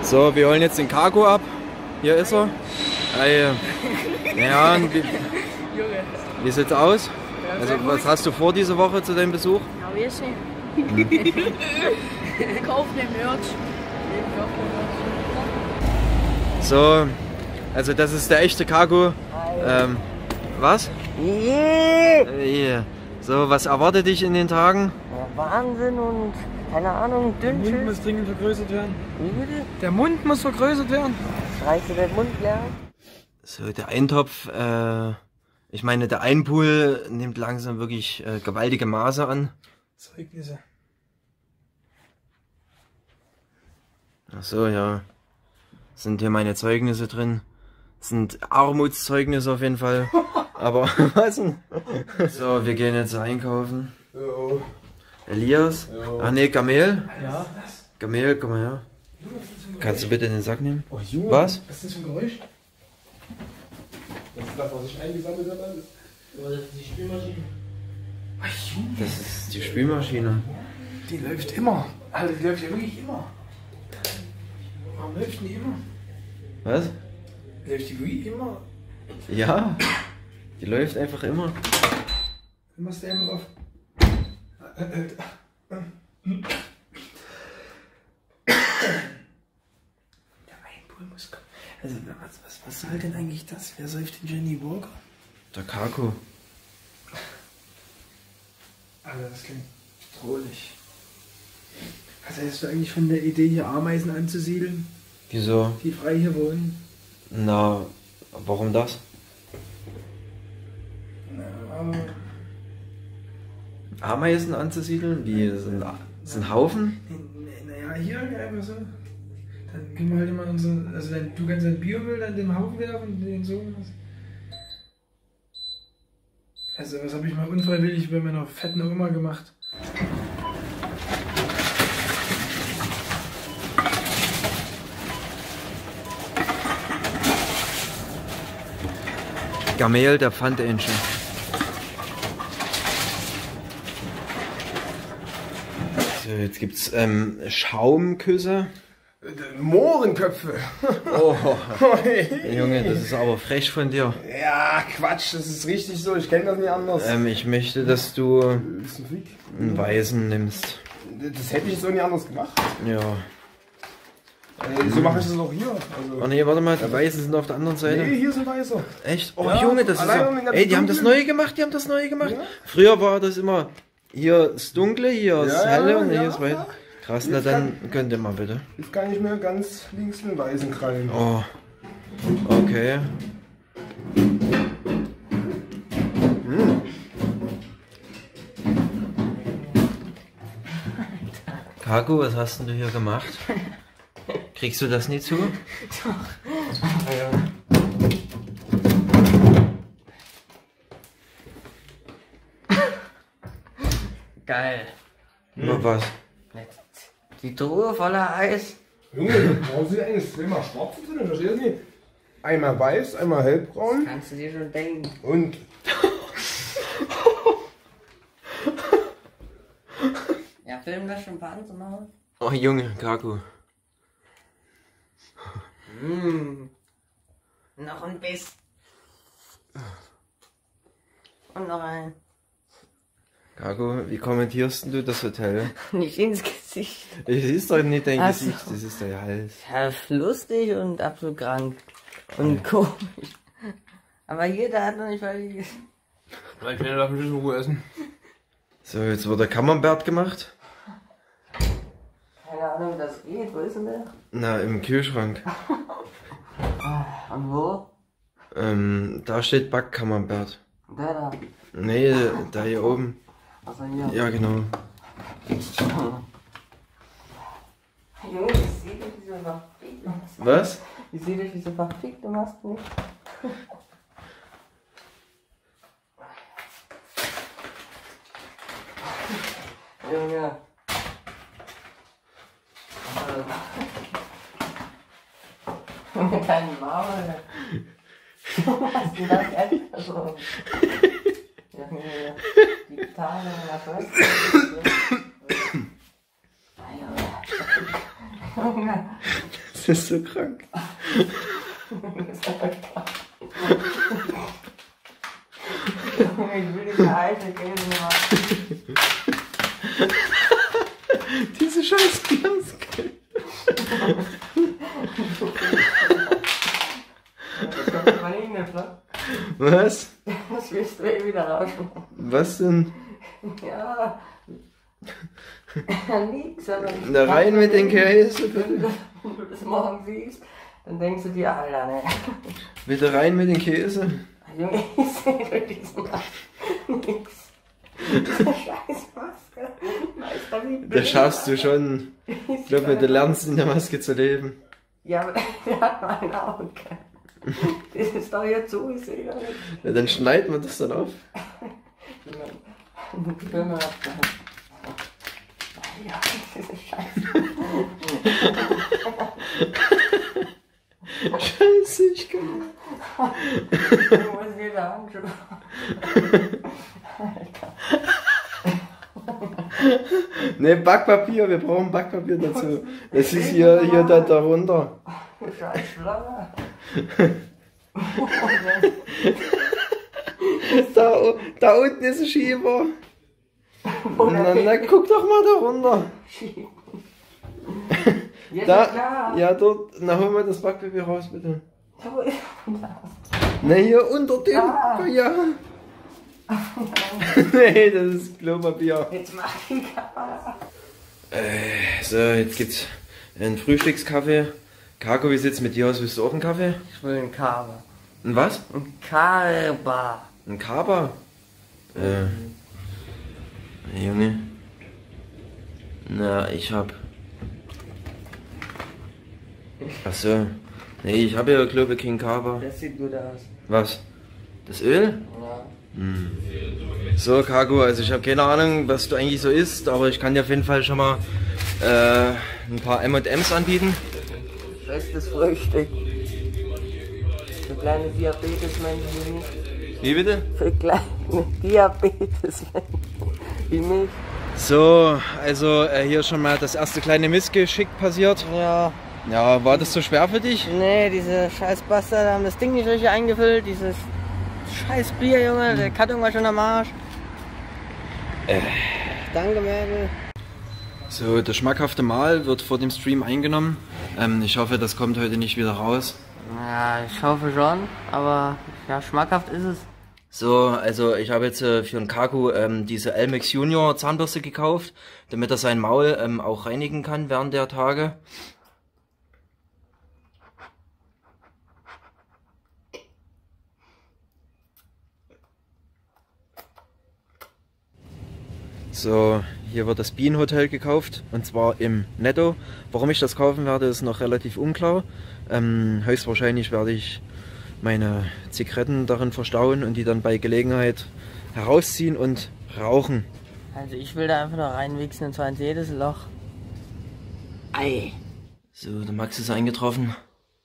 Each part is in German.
So, wir holen jetzt den Cargo ab. Hier ist er. Ja, wie sieht's aus? Also, was hast du vor diese Woche zu deinem Besuch? Ja, wir sehen. Kauf den Merch. So, also das ist der echte Cargo. Was? Yeah. So, was erwartet dich in den Tagen? Ja, Wahnsinn und keine Ahnung, Der Mund Dünnschild. muss dringend vergrößert werden. Wie bitte? Der Mund muss vergrößert werden. Reißt du den Mund leer? So, der Eintopf, ich meine, der Einpool nimmt langsam wirklich gewaltige Maße an. Zeugnisse. Ach so, ja. Sind hier meine Zeugnisse drin. Sind Armutszeugnisse auf jeden Fall. Aber was denn? So, wir gehen jetzt einkaufen. Jo. Elias? Jo. Ach nee, Gamel? Ja. Gamel, komm mal her. Kannst du bitte den Sack nehmen? Oh Junge. Was? Was ist das für ein Geräusch? Das ist das, was ich eingesammelt habe alles. Oder das ist die Spülmaschine. Ach, Junge. Das ist die Spülmaschine. Die läuft immer. Alter, die läuft ja wirklich immer. Warum läuft die immer? Was? Läuft die wirklich immer? Ja. Die läuft einfach immer. Dann machst du einmal drauf. Der Einpool muss kommen. Also, was soll denn eigentlich das? Wer säuft den Jenny Walker? Der Cargo. Alter, das klingt drohlich. Was hältst du eigentlich von der Idee, hier Ameisen anzusiedeln, Wieso? die frei hier wohnen? Na, warum das? Ameisen anzusiedeln? Wie? Sind Haufen? Naja, hier einfach so. Dann können wir halt immer unsere. Also du kannst deinen Biomüll dann dem Haufen werfen und den so. Also was habe ich mal unfreiwillig bei meiner fetten Oma gemacht? Gamel, der Pfandähnchen. So, jetzt gibt's Schaumküsse. Mohrenköpfe. Oh, Junge, das ist aber frech von dir. Ja, Quatsch, das ist richtig so. Ich kenne das nicht anders. Ich möchte, dass du Ist ein Freak. einen Weißen nimmst. Das hätte ich so nicht anders gemacht. Ja. So mache ich das auch hier. Also. Oh nee, warte mal, die Weißen sind auf der anderen Seite. Nee, hier ist ein Weißer. Echt? Oh Ja, Junge, das ist allein ja... um den ganzen Ey, die haben das Dunklen. Neue gemacht, Ja. Früher war das immer hier das Dunkle, hier das Ja, Helle und ja, hier das Weiße. ja. Krass, na dann könnt ihr mal bitte. Jetzt kann ich mir ganz links den Weißen krallen. Oh, okay. Kaku, was hast denn du hier gemacht? Kriegst du das nicht zu? Geil. Nur was? Die Truhe voller Eis. Junge, warum sind eigentlich zweimal schwarz drin? Ich verstehe das nicht. Einmal weiß, einmal hellbraun Kannst du dir schon denken. und. Ja, filmen das schon ein paar andere Mal. Oh Junge, Kaku. Noch ein Biss. Und noch ein. Kaku, wie kommentierst du das Hotel? Nicht ins Gesicht. Das ist doch nicht dein Ach so. Gesicht, das ist dein Hals. Ja, lustig und absolut krank. Und komisch. Aber jeder hat noch nicht verliebt. Ich will auf den Ruhe essen. So, jetzt wird der Camembert gemacht. Keine Ahnung, wie das geht. Wo ist denn der? Na, im Kühlschrank. Und wo? Da steht Backcamembert. Der da. Nee, da hier oben. Also hier. Ja, genau. Junge, ich seh dich wie so verfickt. Was? Ich seh dich wie so verfickt, du machst nicht. Junge. Mit deinem Maul. Was ist denn das jetzt? Also, Junge, die Tage meiner Schwester. Junge. Das ist so krank. Ich will diese alte Käse machen. Diese scheiß Glaskäse. Das kommt mal nicht mehr, ne? Was? Das willst du eh wieder rausschneiden. Was denn? Ja. Nix, aber. Da rein mit den Käse, bitte. Wenn du das morgen siehst, dann denkst du dir, Alter, ne. Bitte rein mit den Käse. Junge, ich seh durch diesen nix. Diese scheiß Maske. Meister, wie Das schaffst du schon. Ich glaube, du lernst in der Maske zu leben. Ja, aber der hat mal ein Auge. Das ist doch jetzt so, ich sehe ja nicht. Ja, dann schneiden wir das dann auf. Ja, diese Scheiße. Scheiße, ich kann nicht. Du musst dir da anschauen. Ne, Backpapier, wir brauchen Backpapier dazu. Das ist hier darunter. Scheiß Flamme. Da unten ist ein Schieber. Na, guck doch mal da runter. Jetzt Da, ist klar. ja, dort. Na, hol mal das Backpapier raus, bitte. Wo ist denn das? Na, hier unter dem. Ah. Ja. Nee, das ist Klopapier. Jetzt mach die Kamera. So, jetzt gibt's einen Frühstückskaffee. Kako, wie sieht's mit dir aus? Willst du auch einen Kaffee? Ich will einen Kaba. Ein was? Ein Kaba. Ein Kaba? Junge. Na, ich hab. Achso. Nee, ich habe ja, glaube ich, keinen Kaba. Das sieht gut aus. Was? Das Öl? Ja. So, Kako, also ich habe keine Ahnung, was du eigentlich so isst, aber ich kann dir auf jeden Fall schon mal ein paar M&M's anbieten. Bestes Frühstück. Für kleine Diabetesmenschen wie mich. Wie bitte? Für kleine Diabetesmenschen wie mich. So, also hier schon mal das erste kleine Missgeschick passiert. Ja. Ja, war das so schwer für dich? Nee, diese scheiß Bastard haben das Ding nicht richtig eingefüllt. Dieses scheiß Bier, Junge. Der Karton war schon am Arsch. Danke, Mädel. So, das schmackhafte Mahl wird vor dem Stream eingenommen. Ich hoffe, das kommt heute nicht wieder raus. Ja, ich hoffe schon, aber ja, schmackhaft ist es. So, also ich habe jetzt für den Kako diese Elmex Junior Zahnbürste gekauft, damit er sein Maul auch reinigen kann während der Tage. So, hier wird das Bienenhotel gekauft, und zwar im Netto. Warum ich das kaufen werde, ist noch relativ unklar. Höchstwahrscheinlich werde ich meine Zigaretten darin verstauen und die dann bei Gelegenheit herausziehen und rauchen. Also ich will da einfach noch reinwichsen, und zwar in jedes Loch. Ei. So, der Max ist eingetroffen.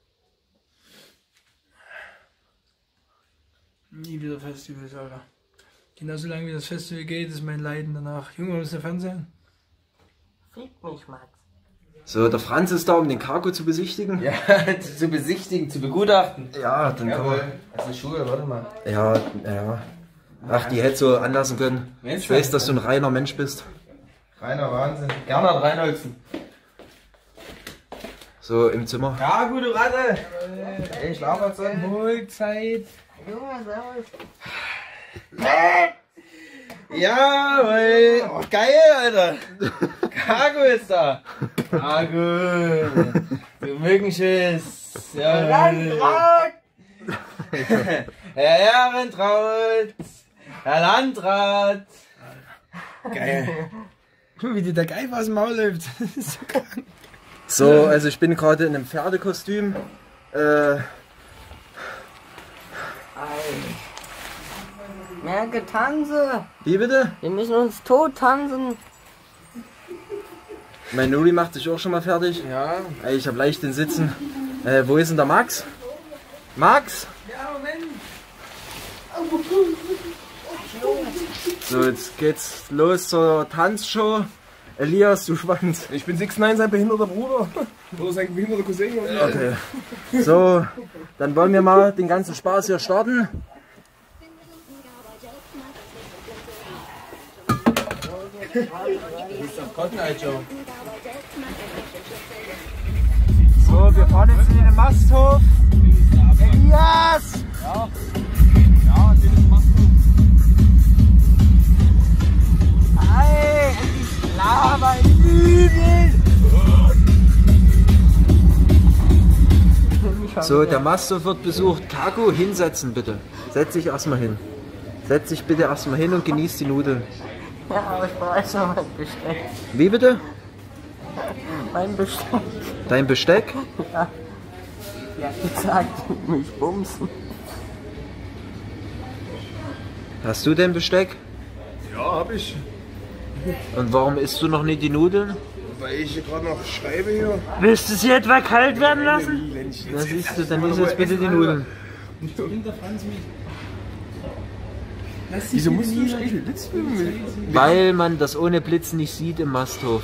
Nie wieder Festivals, Alter. Genauso lange wie das Festival geht, ist mein Leiden danach. Junge, wo ist der Fernseher? Fick mich, Max. So, der Franz ist da, um den Kako zu besichtigen. Ja, zu besichtigen, zu begutachten. Ja, dann kann man... Also Schuhe, warte mal. Ja. Ach, die hätte so anlassen können. Ich weiß, dass du ein reiner Mensch bist. Reiner Wahnsinn. Gernot Reinholzen. So, im Zimmer. Ja, gute Ratte. Ey, schlaf halt so. Hohlzeit. Junge, servus. Jawohl. Oh, geil, Alter. Kako ist da. Kako. Du Mückenschiss. Landrat! Herr Ehrentraut. Herr Landrat. Geil. Guck mal, wie dir der Geif aus dem Maul läuft. Das ist so krank. So, also ich bin gerade in einem Pferdekostüm. Mehr Getanze. Wie bitte? Wir müssen uns tot tanzen. Mein Nuri macht sich auch schon mal fertig. Ja. Ey, ich habe leicht den Sitzen. Wo ist denn der Max? Max? Ja, Moment. So, jetzt geht's los zur Tanzshow. Elias, du Schwanz. Ich bin 6ix9ine, sein behinderter Bruder. Oder sein behinderter Cousin. Okay. So, dann wollen wir mal den ganzen Spaß hier starten. So, wir fahren jetzt in den Masthof. Elias! Ja. Ja, in den Masthof. Hey, endlich Lava in Übel! So, der Masthof wird besucht. Kaku, hinsetzen bitte. Setz dich erstmal hin. Setz dich bitte erstmal hin und genieß die Nudeln. Ja, aber ich brauche erstmal mein Besteck. Wie bitte? Mein Besteck. Dein Besteck? Ja. Die hat gesagt, mich bumsen. Hast du denn Besteck? Ja, hab ich. Und warum isst du noch nicht die Nudeln? Weil ich hier gerade noch schreibe hier. Willst du sie etwa kalt werden lassen? Na siehst du, dann isst jetzt bitte die Nudeln. Wieso musst du nicht eigentlich Blitz filmen? Weil man das ohne Blitz nicht sieht im Masthof.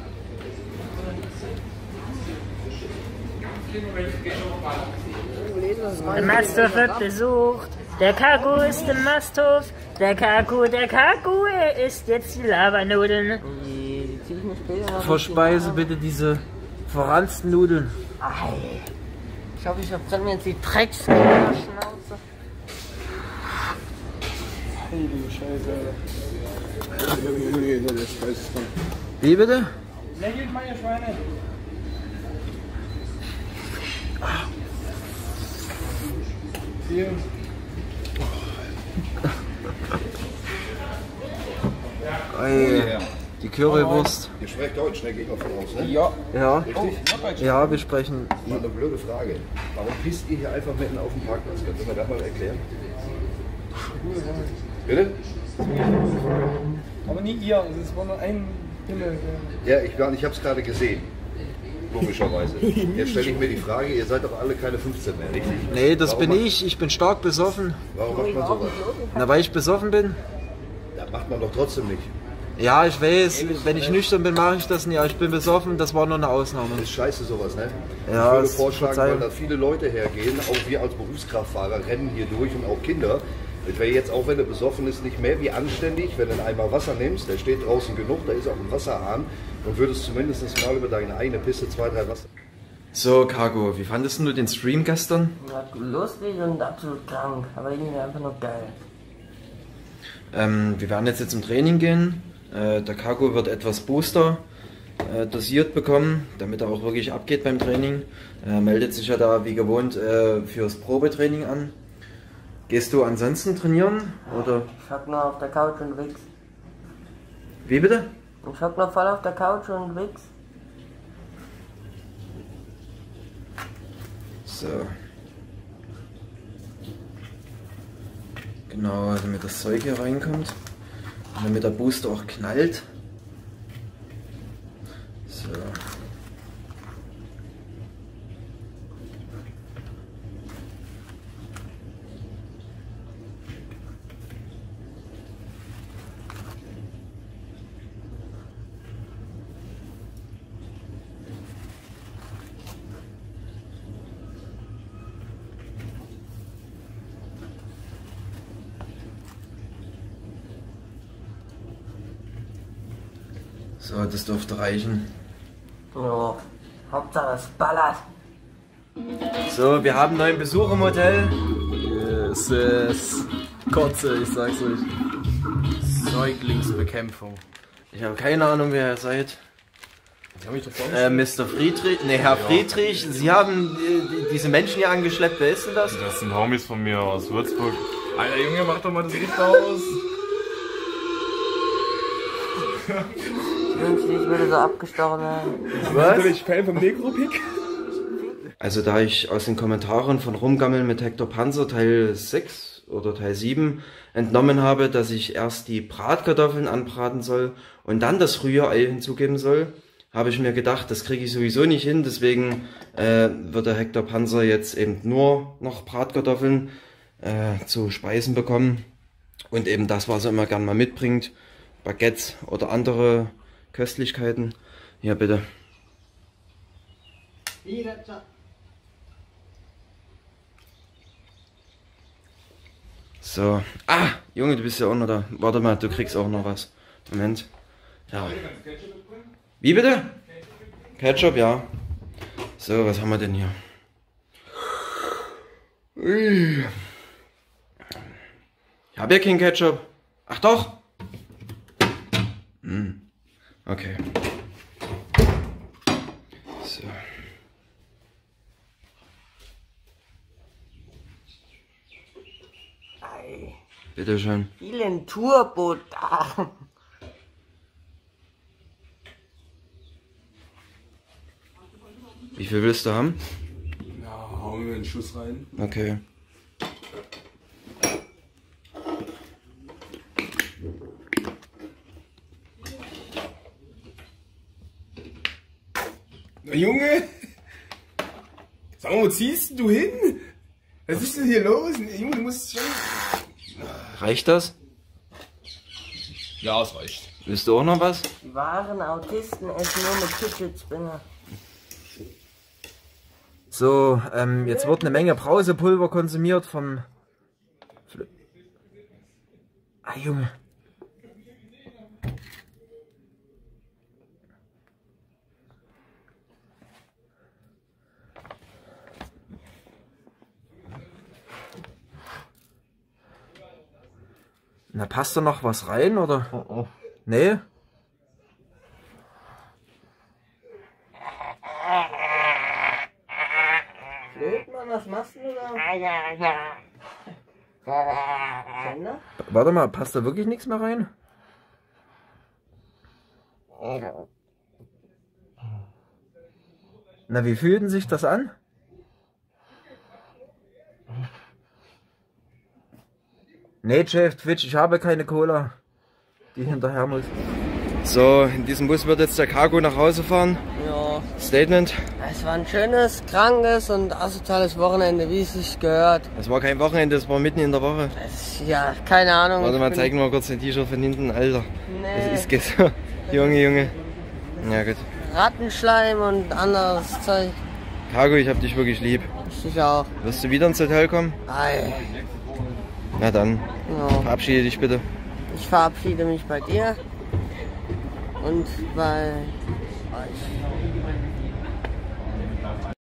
Der Masthof wird besucht. Der Kaku ist im Masthof. Der Kaku isst jetzt die Lavanudeln. Die zieh ich mir später noch. Verspeise bitte diese verranzten Nudeln. Ich hoffe, ich hab mir jetzt die Dreckskinder in der Schnauze. Heilige Scheiße, Alter. Wie bitte? Lächelt mal, ihr Schweine. Hier. Ey, die Currywurst. Ihr sprecht Deutsch, ne? Geht mal von aus, ne? Ja. Ja, Richtig? ja, wir sprechen. Mal eine blöde Frage. Warum pisst ihr hier einfach mitten auf dem Parkplatz? Könnt ihr mir das mal erklären? Bitte? Aber nie ihr, es war nur ein Himmel. Ja, ich hab's gerade gesehen. Logischerweise. Jetzt stelle ich mir die Frage, ihr seid doch alle keine 15 mehr, richtig? Nee, das Warum bin ich. Ich bin stark besoffen. Warum macht man sowas? Na, weil ich besoffen bin? Das macht man doch trotzdem nicht. Ja, ich weiß, wenn ich nüchtern bin, mache ich das nicht. Ja, ich bin besoffen, das war nur eine Ausnahme. Das ist scheiße sowas, ne? Ja, Ich würde es vorschlagen, verzeihen. weil da viele Leute hergehen, auch wir als Berufskraftfahrer rennen hier durch und auch Kinder. Das wäre jetzt, auch wenn er besoffen ist, nicht mehr wie anständig, wenn du einen Eimer Wasser nimmst, der steht draußen genug, da ist auch ein Wasserhahn und würdest zumindest mal über deine eigene Pisse 2, 3 Wasser... So, Kago, wie fandest du den Stream gestern? Ja, lustig und absolut krank, aber irgendwie einfach nur geil. Wir werden jetzt zum Training gehen. Der Kago wird etwas Booster dosiert bekommen, damit er auch wirklich abgeht beim Training. Er meldet sich ja da wie gewohnt fürs Probetraining an. Gehst du ansonsten trainieren? Oder? Ich hock nur auf der Couch und wichs. Wie bitte? Ich hock nur voll auf der Couch und wichs. So. Genau, damit das Zeug hier reinkommt. Und damit der Booster auch knallt. So. So, das dürfte reichen. Jo, Hauptsache es ballert. So, wir haben einen neuen Besuch im Hotel. Es ist Kotze, ich sag's euch. Säuglingsbekämpfung. Ich habe keine Ahnung, wer ihr seid. Ich hab mich doch vorgestellt. Mr. Friedrich, ne, Herr Friedrich, Sie haben diese Menschen hier angeschleppt. Wer ist denn das? Das sind Homies von mir aus Würzburg. Alter Junge, mach doch mal das Licht aus. Wünschte, ich würde so abgestochen werden. Was? Ich Fan vom Necropic. Also da ich aus den Kommentaren von Rumgammeln mit Hector Panzer Teil 6 oder Teil 7 entnommen habe, dass ich erst die Bratkartoffeln anbraten soll und dann das Rührei hinzugeben soll, habe ich mir gedacht, das kriege ich sowieso nicht hin, deswegen wird der Hector Panzer jetzt eben nur noch Bratkartoffeln zu Speisen bekommen und eben das, was er immer gern mal mitbringt, Baguettes oder andere Köstlichkeiten. Hier bitte. So. Ah, Junge, du bist ja auch noch da. Warte mal, du kriegst auch noch was. Moment. Ja. Wie bitte? Ketchup, ja. So, was haben wir denn hier? Ui. Ich habe ja keinen Ketchup. Ach doch. Okay. So. Bitte schön. Vielen Turbo da. Wie viel willst du haben? Ja, hauen wir einen Schuss rein. Okay. Junge! Sag mal, wo ziehst du hin? Was ist denn hier los? Junge, du musst schon... Reicht das? Ja, es reicht. Willst du auch noch was? Die wahren Autisten essen nur mit Fidget Spinner. So, jetzt wird eine Menge Brausepulver konsumiert vom... Ah, Junge. Na, passt da noch was rein, oder? Oh. Nee? Flötmann, was machst du da? Sender? Warte mal, passt da wirklich nichts mehr rein? Na, wie fühlt denn sich das an? Nee, Chef, Twitch, ich habe keine Cola, die hinterher muss. So, in diesem Bus wird jetzt der Cargo nach Hause fahren. Ja. Statement. Es war ein schönes, krankes und asoziales Wochenende, wie es sich gehört. Es war kein Wochenende, es war mitten in der Woche. Ja, keine Ahnung. Warte mal, zeigen wir mal kurz den T-Shirt von hinten, Alter. Nee. Das ist so. Junge. Ja gut. Rattenschleim und anderes Zeug. Cargo, ich hab dich wirklich lieb. Ich auch. Wirst du wieder ins Hotel kommen? Ei. Na dann, Ja. verabschiede dich bitte. Ich verabschiede mich bei dir und bei euch.